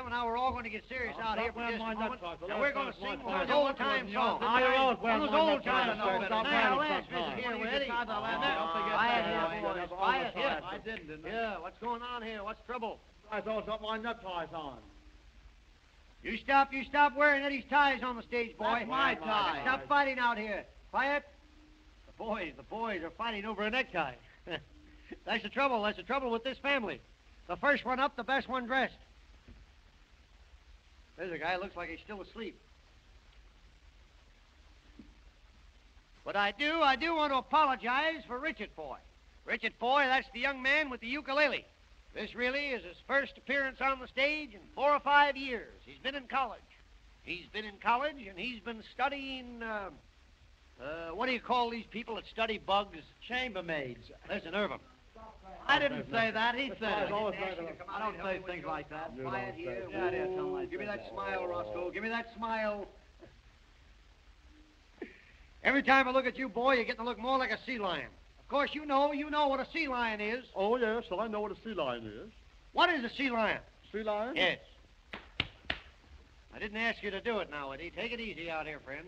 time, and now we're all going to get serious out here for just a moment. And we're going to sing one of those old-time songs. One of those old-time songs. Now, let's visit here with Eddie. Quiet here, boys. Quiet here. I didn't I? Yeah, what's going on here? What's trouble? I thought something my nut ties on. You stop wearing Eddie's ties on the stage, boy. That's my tie. Stop fighting out here. Quiet. The boys are fighting over a necktie. That's the trouble with this family. The first one up, the best one dressed. There's a guy, looks like he's still asleep. But I do want to apologize for Richard Foy. Richard Foy, that's the young man with the ukulele. This really is his first appearance on the stage in 4 or 5 years. He's been in college. And he's been studying, what do you call these people that study bugs? Chambermaids. Listen, Irving. I didn't say that. He said it. I don't say things like that. Quiet here. Give me that smile, Roscoe. Give me that smile. Every time I look at you, boy, you're getting to look more like a sea lion. Of course, you know what a sea lion is. Oh, yes, I know what a sea lion is. What is a sea lion? Sea lion? Yes. I didn't ask you to do it now, Eddie. Take it easy out here, friend.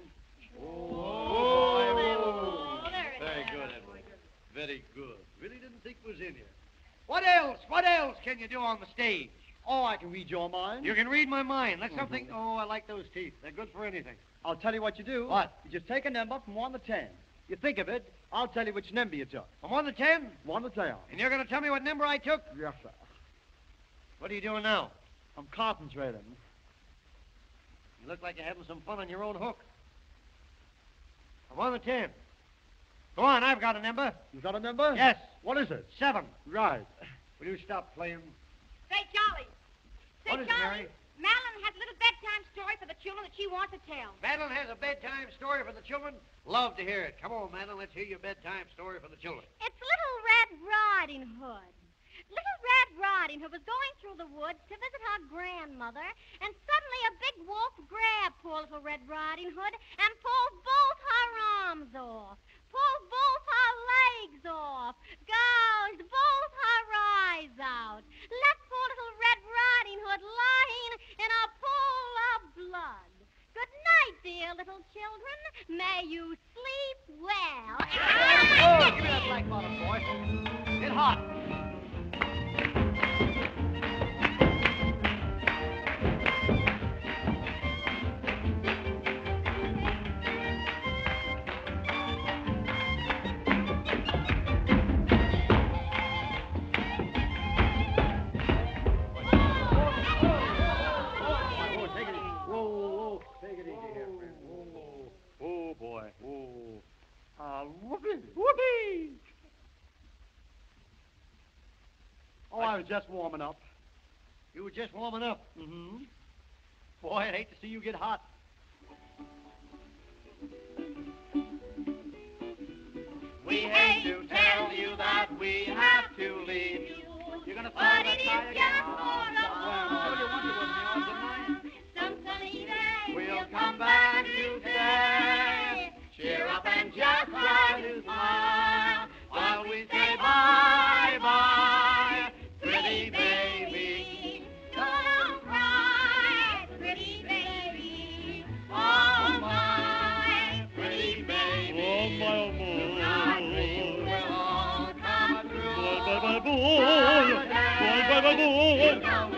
Oh, very good, Edward. Very good. Really didn't think it was in here. What else can you do on the stage? Oh, I can read your mind. You can read my mind. That's something... Oh, I like those teeth. They're good for anything. I'll tell you what you do. What? You just take a number from 1 to 10. You think of it, I'll tell you which number you took. From 1 to 10? 1 to 10. And you're going to tell me what number I took? Yes, sir. What are you doing now? I'm concentrating. You look like you're having some fun on your own hook. From 1 to 10. Go on, I've got a number. You got a number? Yes. What is it? 7. Right. Will you stop playing? Say, Charlie. What is it, Mary? Madeline has a little bedtime story for the children that she wants to tell. Madeline has a bedtime story for the children? Love to hear it. Come on, Madeline, let's hear your bedtime story for the children. It's Little Red Riding Hood. Little Red Riding Hood was going through the woods to visit her grandmother, and suddenly a big wolf grabbed poor Little Red Riding Hood and pulled both her arms off, pulled both her legs off, gouged both her eyes out, left poor Little Red Riding Hood lying in a pool of blood. Good night, dear little children. May you sleep well. Oh, give me that black bottom, boy. Get hot. Whoopee! Oh, I was just warming up. You were just warming up. Mm-hmm. Boy, I'd hate to see you get hot. We hate to tell you that we have to leave you. You're gonna follow that tie again? Some sunny day we'll come back to say, cheer up and just try to smile while we say bye-bye, pretty baby. Don't cry, pretty baby. Oh, my pretty baby. Oh, my, oh, my. Our dreams will all come true. Bye, bye, bye, bye. Bye, bye, bye, bye. You know